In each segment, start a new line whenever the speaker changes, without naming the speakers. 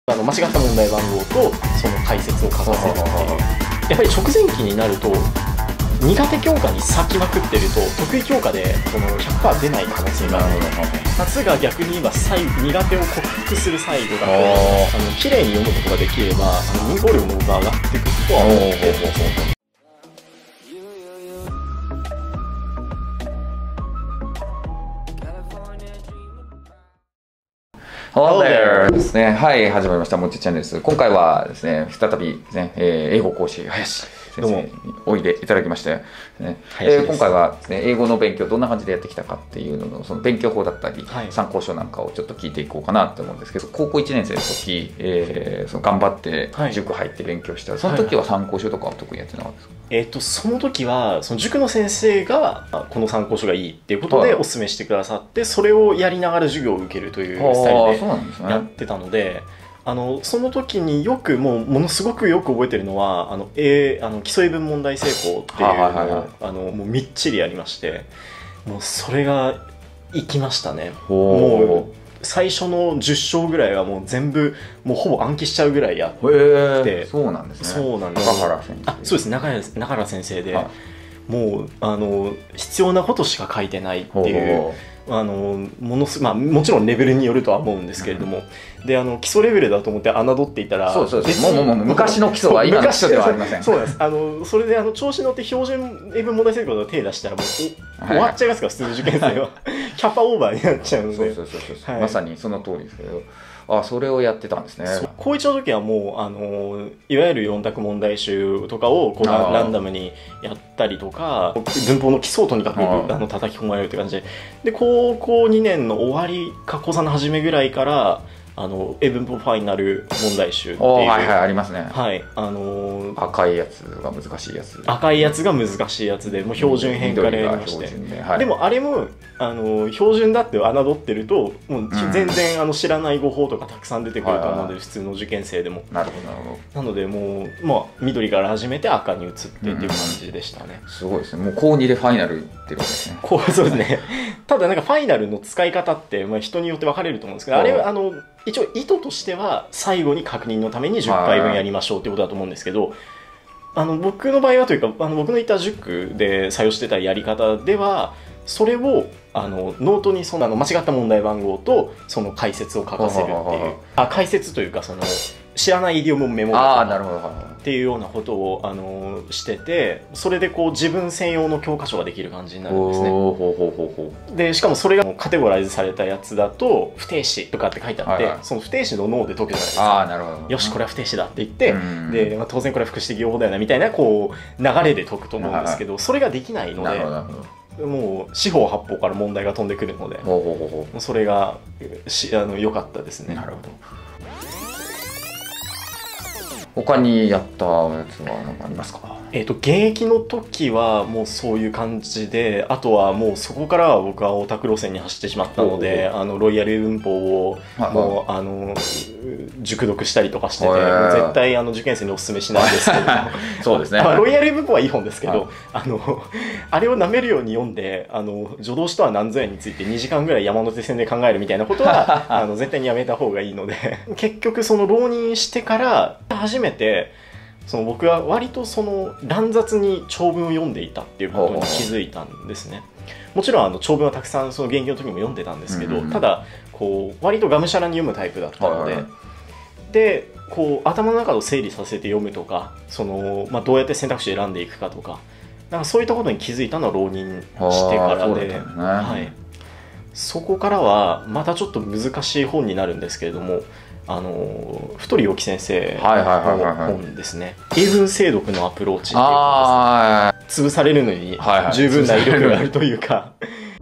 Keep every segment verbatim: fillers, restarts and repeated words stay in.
あの間違った問題番号とその解説を書かせるっていう。やっぱり直前期になると苦手教科に割きまくってると得意教科でその ひゃくパーセント 出ない可能性があるので、夏が逆に今最苦手を克服する最後だと、あの綺麗に読むことができればあの認考量の方が上がっていくとは思ってて。
Hello there ですね。はい、始まりました。もちチャンネルです。今回はですね、再びですね、えー、英語講師、林先生においでいただきまして、ねえー、今回はですね、英語の勉強どんな感じでやってきたかっていうのの、その勉強法だったり、はい、参考書なんかをちょっと聞いていこうかなと思うんですけど、高校いちねん生の時、えー、その頑張って塾入って勉強した、はい、その時は参考書とかは特にやってなかったですか？
えー、とその時はその塾の先生がこの参考書がいいっていうことでお勧めしてくださって、それをやりながら授業を受けるというスタイルでやってたので、あのその時によくもうものすごくよく覚えてるのはあの、A、あの基礎英文問題成功っていうのをあのもうみっちりやりまして、もうそれがいきましたね。もう最初のじゅっ章ぐらいはもう全部もうほぼ暗記しちゃうぐらいやって。
そうなんですね。
そうなんです。
中原先生。
あ、そうです。中原中原先生で、
はい、
もうあの必要なことしか書いてないっていう。あのものすまあ、もちろんレベルによるとは思うんですけれども、うん、であの基礎レベルだと思って侮っていたら、
そうそうそう、もうもうもう昔の基礎は今の基礎ではありません。
そうなんです。あのそれであの調子乗って標準英文問題成功の手出したらもう終わっちゃいますから、普通の受験生はキャパオーバーになっちゃうので、
そうそうそうそう、はい、まさにその通りですけど。あ、それをやってたんですね。
高いちの時はもうあのいわゆるよん択問題集とかをこうラランダムにやったりとか、文法の基礎をとにかくあの叩き込まれるって感じで、で高校にねんの終わりか高さんの初めぐらいからあの英文法ファイナル問題集っていう、
はいはい、ありますね。
はい、あのー、
赤いやつが難しいやつ、
赤いやつが難しいやつでもう標準編からやりまして、で、はい、でもあれもあのー、標準だって侮ってるともう全然、うん、あの知らない語法とかたくさん出てくると思うので、はいはい、普通の受験生でも。
なるほどなるほど。
なのでもう、まあ、緑から始めて赤に移ってっていう感じでしたね。
うん、すごいですね。もう高にでファイナルってことですね。
こう、そうですね。ただなんかファイナルの使い方って、まあ、人によって分かれると思うんですけど、あれはあの一応意図としては最後に確認のためにじゅっかいぶんやりましょうっていうことだと思うんですけど、あの僕の場合はというかあの僕のいた塾で採用してたやり方ではそれをあのノートにそのあの間違った問題番号とその解説を書かせるっていうあ解説というかその知らないイディオムをメモるっていうようなことをあのしてて、それでこう自分専用の教科書ができる感じになるんですね。でしかもそれがカテゴライズされたやつだと不定詞とかって書いてあって、はいはい、その不定詞の脳で解けるじゃないですか。
あなるほど、
よしこれは不定詞だって言って、で、まあ、当然これは複詞的用法だよなみたいなこう流れで解くと思うんですけど、それができないので。もう四方八方から問題が飛んでくるので、それがしあの良かったですね。
なるほど。他にやったやつは何かありますか？
えーと現役の時はもうそういう感じで、あとはもうそこからは僕はオタク路線に走ってしまったので、あのロイヤル文法をもうあの熟読したりとかしてて、もう絶対あの受験生にお勧めしないですけど
そうですね、
まあ、ロイヤル文法はいい本ですけど、あのあれを舐めるように読んであの助動詞とは何ぞやについてにじかんぐらい山手線で考えるみたいなことはあの絶対にやめた方がいいので結局その浪人してから初めてその僕は割とその乱雑に長文を読んでいたっていうことに気づいたんですね。もちろんあの長文はたくさんその現役の時にも読んでたんですけど、うんうん、ただこう割とがむしゃらに読むタイプだったので、はいはい、でこう頭の中を整理させて読むとかその、まあ、どうやって選択肢を選んでいくかとか、なんかそういったことに気づいたのは浪人してからで、ね、はい、そこからはまたちょっと難しい本になるんですけれども、あの太陽木先生の本ですね。英文精読のアプローチっていうかですね、潰されるのに十分な威力があるというか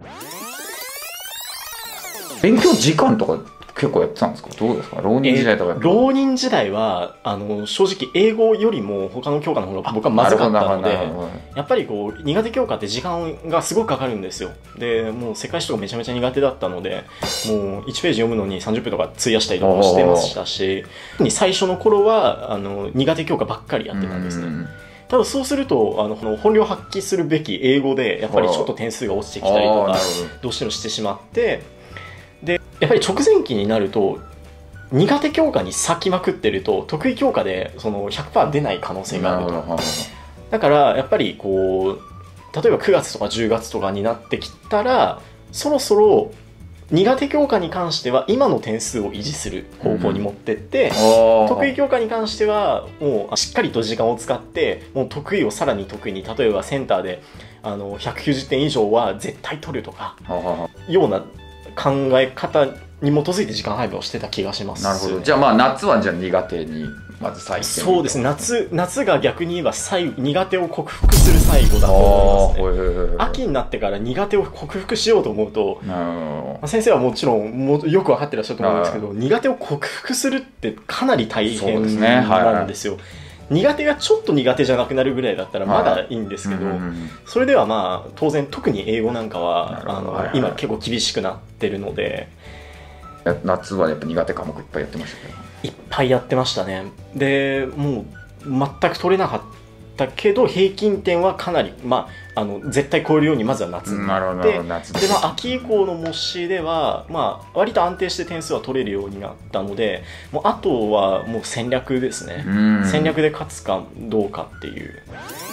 勉強時間とか結構やってたんですか？どうですか？浪人時代とか。
浪人時代はあの正直英語よりも他の教科の方が僕はまずかったので、やっぱりこう苦手教科って時間がすごくかかるんですよ。でもう世界史とかめちゃめちゃ苦手だったので、もういちページ読むのにさんじゅっぷんとか費やしたりとかもしてましたし、最初の頃はあの苦手教科ばっかりやってたんですね。ただそうするとあのこの本領発揮するべき英語でやっぱりちょっと点数が落ちてきたりとかどうしてもしてしまって、でやっぱり直前期になると苦手教科に割きまくってると得意教科でその ひゃくパーセント 出ない可能性があると。だからやっぱりこう例えばくがつとかじゅうがつとかになってきたらそろそろ苦手教科に関しては今の点数を維持する方向に持ってって、うん、得意教科に関してはもうしっかりと時間を使ってもう得意をさらに得意に、例えばセンターであのひゃくきゅうじゅってん以上は絶対取るとかような考え方に基づいて時間配分をしてた気がします。
なるほど。じゃあまあ夏はじゃあ苦手にまず最初
そうですね。夏夏が逆に言えば最苦手を克服する最後だと思いますね。秋になってから苦手を克服しようと思うと、先生はもちろんもよく分かってらっしゃると思うんですけど、苦手を克服するってかなり大変なんですよ。苦手がちょっと苦手じゃなくなるぐらいだったらまだいいんですけど、それではまあ当然特に英語なんかはあの今結構厳しくなってるので。
夏はやっぱ苦手科目いっぱいやってましたけど、
いっぱいやってましたね。でもう全く取れなかったけど平均点はかなり、まあ、あの絶対超えるようにまずは夏になって、で、まあ、秋以降の模試では、まあ、割と安定して点数は取れるようになったので、もうあとはもう戦略ですね。戦略で勝つかどうかっていう。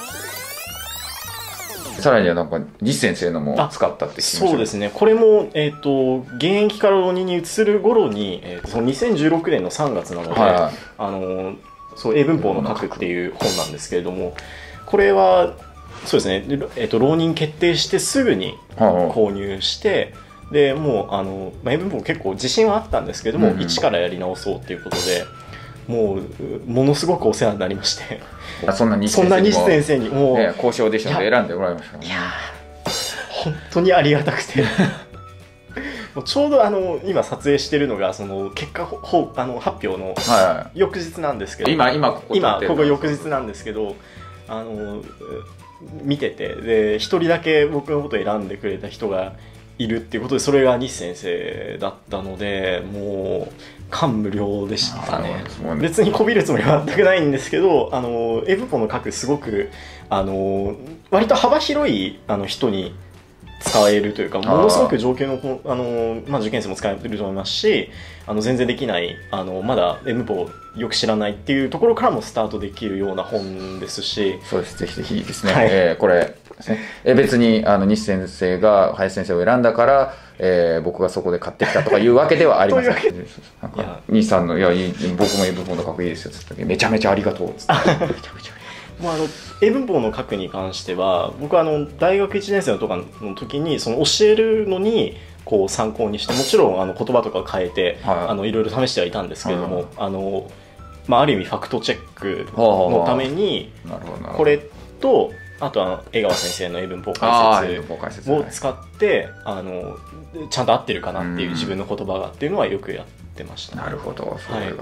さらにはなんか西先生のも使ったって聞きました。
そうですね。これも、えー、と現役から浪人に移る頃に、えー、とそのにせんじゅうろくねんのさんがつなので、はいはい、あのそう英文法の書くっていう本なんですけれども、これはそうですね、えー、と浪人決定してすぐに購入して、はい、でもうあの、まあ、英文法結構自信はあったんですけども、うんうん、一からやり直そうっていうことでもうものすごくお世話になりまして。
そんな西先生にも、ね、交渉でしたので選んでもらいました、ね、
いや本当にありがたくてもうちょうどあの今撮影してるのがその結果ほあの発表の翌日なんですけど、
はいはい、今今ここ
今ここ翌日なんですけど、あの見ててで一人だけ僕のことを選んでくれた人がいるっていうことで、それが西先生だったのでもう感無量でしたね。別にこびるつもりは全くないんですけど、あの英文法の書くすごくあの割と幅広いあの人に使えるというか、ものすごく上級のあの、まあ、受験生も使えると思いますし、あの全然できないあのまだ英文法をよく知らないっていうところからもスタートできるような本ですし、
そうです、ぜひぜひですね、はい、えー、これですね、え別にあの西先生が林先生を選んだから、えー、僕がそこで買ってきたとかいうわけではありません。なんか西さんの「いやいい僕も英文法の書くいいですよ」っつって「めちゃめちゃありがとう」っつってめちゃめちゃ
もうあの英文法の書くに関しては僕はあの大学いちねん生のとかの時にその教えるのにこう参考にして、もちろんあの言葉とか変えて、はい、あのいろいろ試してはいたんですけれども、はい、あのまあ、ある意味ファクトチェックのためにこれとあとは江川先生の英文法解説を使ってあのちゃんと合ってるかなっていう自分の言葉がっていうのはよくやってました、ね、
なるほど、それが、はい、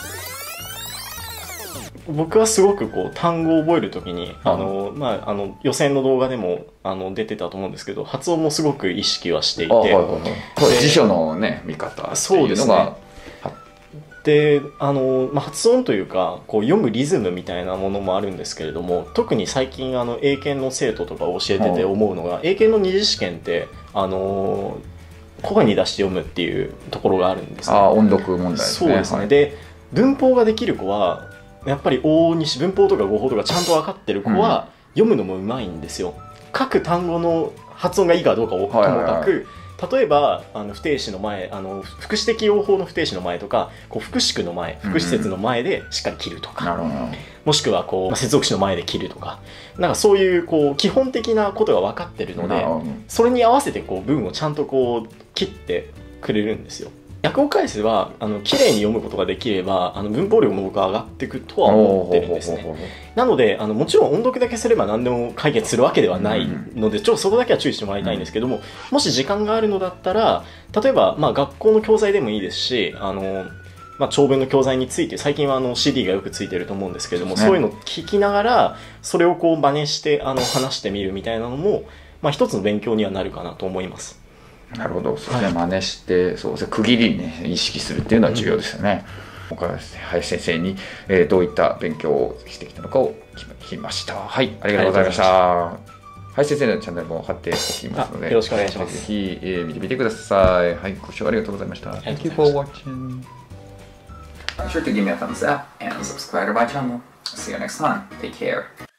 僕はすごくこう単語を覚えるときに、あの、まあ、あの予選の動画でもあの出てたと思うんですけど、発音もすごく意識はしていて、はいはいはい、
辞書の、ね、見方っていうのが
であの、まあ、発音というかこう読むリズムみたいなものもあるんですけれども、特に最近あの英検の生徒とか教えてて思うのが、英検の二次試験ってあの声に出して読むっていうところがあるんですね。
あ、音読問題ですね。
そうですね、はい、で文法ができる子はやっぱり往々にし文法とか語法とかちゃんと分かってる子は読むのもうまいんですよ。各単語の発音がいいかどうかをともかく、はいはいはい、例えばあの不定詞の前、あの副詞的用法の不定詞の前とかこう副詞句の前、副詞節の前でしっかり切るとか、うんうん、もしくはこう接続詞の前で切るとか、なんかそういうこう基本的なことが分かってるので、それに合わせてこう文をちゃんとこう切ってくれるんですよ。訳語解説はあの綺麗に読むことができればあの文法量も僕は上がっていくとは思ってるんですね。なのであのもちろん音読だけすれば何でも解決するわけではないので、ちょっとそこだけは注意してもらいたいんですけども、もし時間があるのだったら例えば、まあ、学校の教材でもいいですし、あの、まあ、長文の教材について最近はあの シーディー がよくついてると思うんですけれども、そういうのを聞きながらそれをこう真似してあの話してみるみたいなのも、まあ、一つの勉強にはなるかなと思います。
なるほど、そうですね、はい、真似してそうですね、区切りに、ね、意識するっていうのは重要ですよね。今回はですね、林先生に、えー、どういった勉強をしてきたのかを聞きました。はい、ありがとうございました。林先生のチャンネルも貼っておきますので、
よろしくお願いします。
ぜひ、えー、見てみてください。はい、ご視聴ありがとうございました。Thank you for watching. be sure to give me a thumbs up and subscribe to my channel. See you next time. Take care.